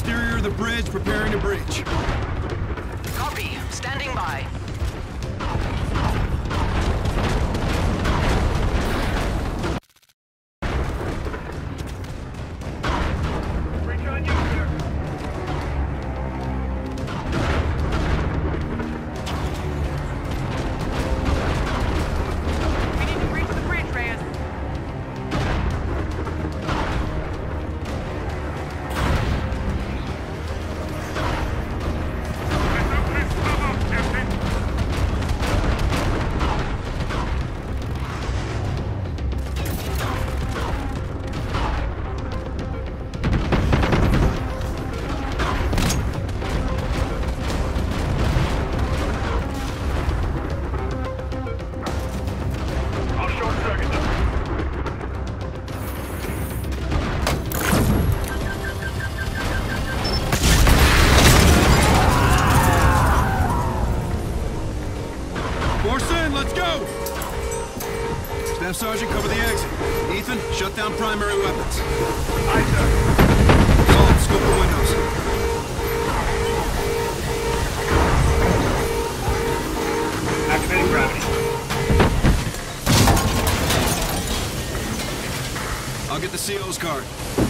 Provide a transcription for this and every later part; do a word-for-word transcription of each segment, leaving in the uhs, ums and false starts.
exterior of the bridge, preparing to breach. Copy. Standing by. Breach on you, sir. We need to breach the bridge, Reyes. I'll short circuit them. Force in, let's go! Staff Sergeant, cover the exit. Ethan, shut down primary weapons. Aye, sir. Salt, scope the windows. Activating gravity. I'll get the C O's card.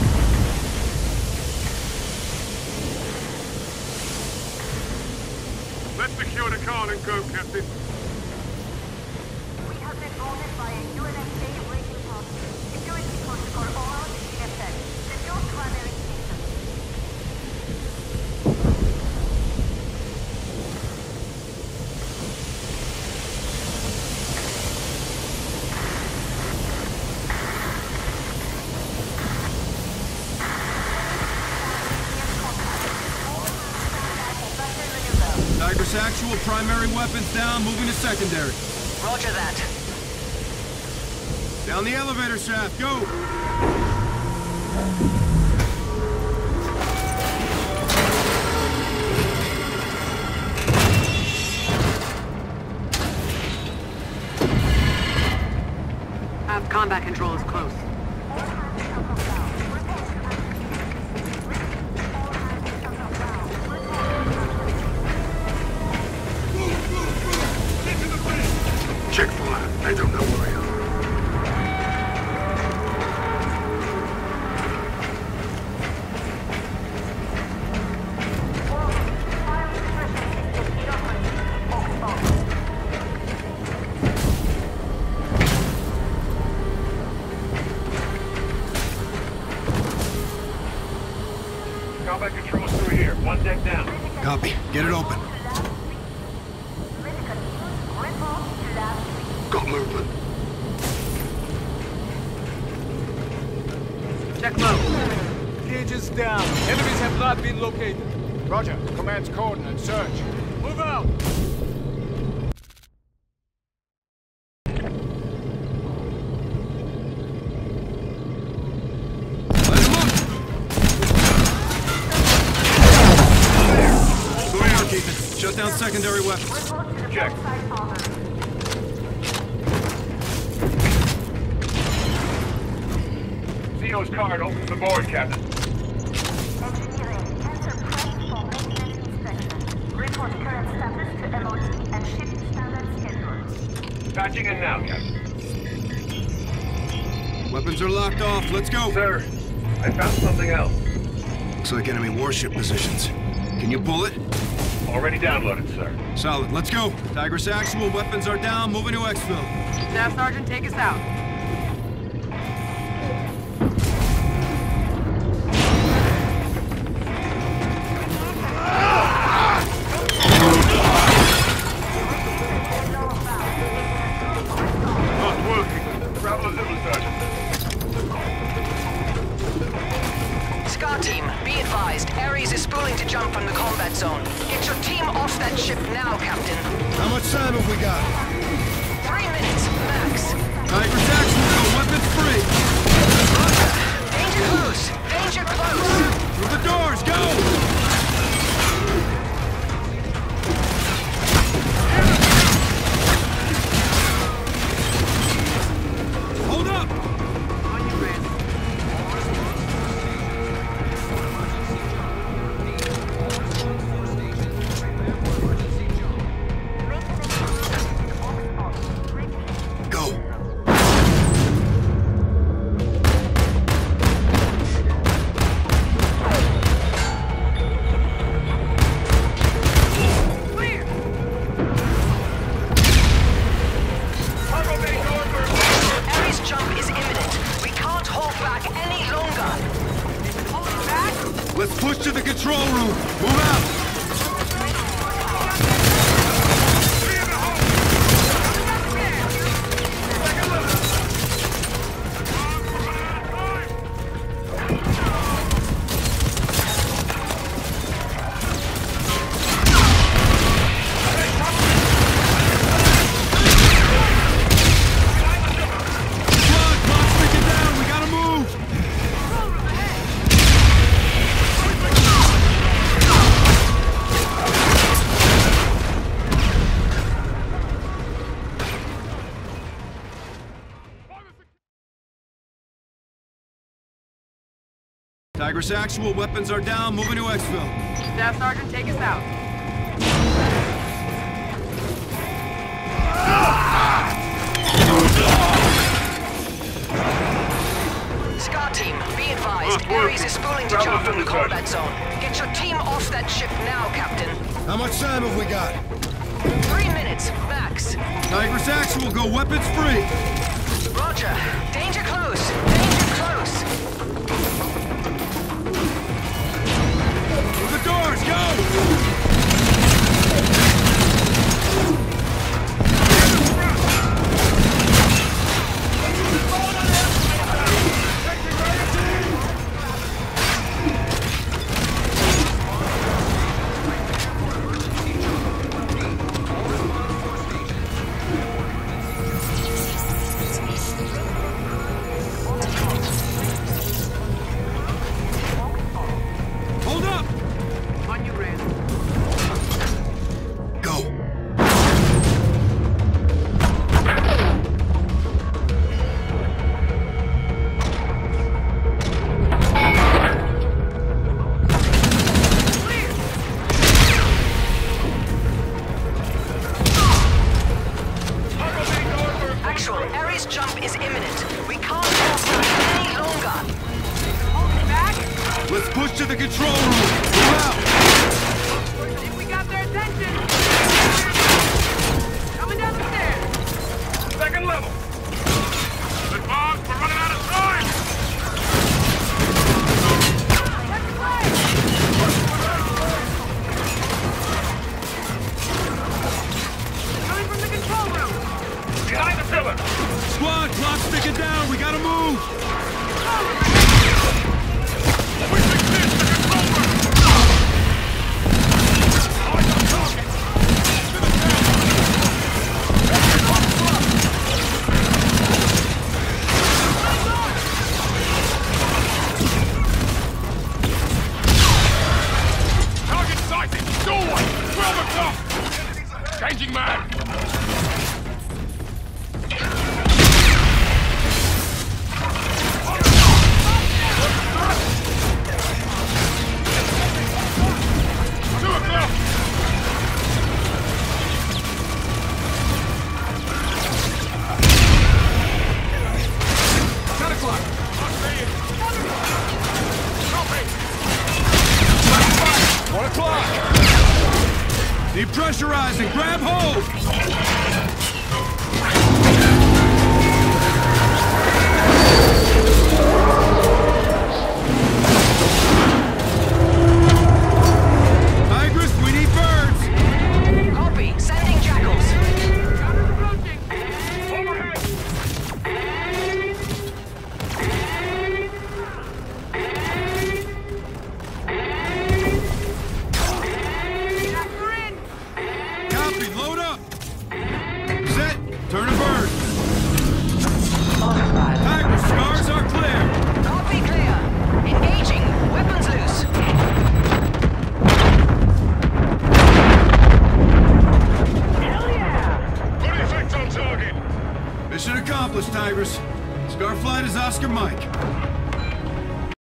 Let's secure the car and go, Captain. We have been boarded by a U N S A waiting party. Security protocol oral T S N. Secure primary station. Tigris actual, primary weapons down, moving to secondary. Roger that. Down the elevator shaft, go! Have combat control is close. Check fire. I don't know where I am. Combat controls through here. One deck down. Copy. Get it open. Got movement. Check low. Gauges down. Enemies have not been located. Roger. Command's coordinates. Search. Move out! Let him up! Clear, Ethan. Shut down secondary weapons. Check. C O's card opens the board, Captain. Engineering. Enter press for maintenance inspection. Report current status to M O D and ship standard schedule. Patching in now, Captain. Weapons are locked off. Let's go. Sir, I found something else. Looks like enemy warship positions. Can you pull it? Already downloaded, sir. Solid. Let's go. Tigris actual. Weapons are down. Moving to exfil. Staff Sergeant, take us out. Not working. Travel a little, Sergeant. SCAR team, be advised. Ares is spooling to jump from the combat zone. Get your team off that ship now, Captain. How much time have we got? Three minutes, max. Tigris actual. Weapons free. Roger. Danger close. Danger close. Through the doors. Go! Hold up! On you, Reyes. Let's push to the control room. Move out. Tigris Actual, weapons are down, moving to exfil. Staff Sergeant, take us out. SCAR team, be advised, Ares is spooling to jump from the combat zone. Get your team off that ship now, Captain. How much time have we got? Three minutes, max. Tigris Actual, go weapons free. Roger. Danger close. Danger close. Through the doors, go! Let's push to the control room! Move out! I think we got their attention! Coming down the stairs! Second level! Advance, we're running out of time! Check the flag! Coming from the control room! Behind the pillar! Squad, clock's ticking down, we gotta move! We succeed the control room! Target sighted! Doorway! twelve o'clock! Changing man! Depressurizing! Grab hold! Tigris, we need birds! Copy. Sending jackals. Gunners approaching! Overhead! After in! Copy, load up! Set, turn a bird! Tigris, scars are clear! Copy clear. Engaging. Weapons loose. Hell yeah! Good effect on target! Mission accomplished, Tigris. Scarflight is Oscar Mike.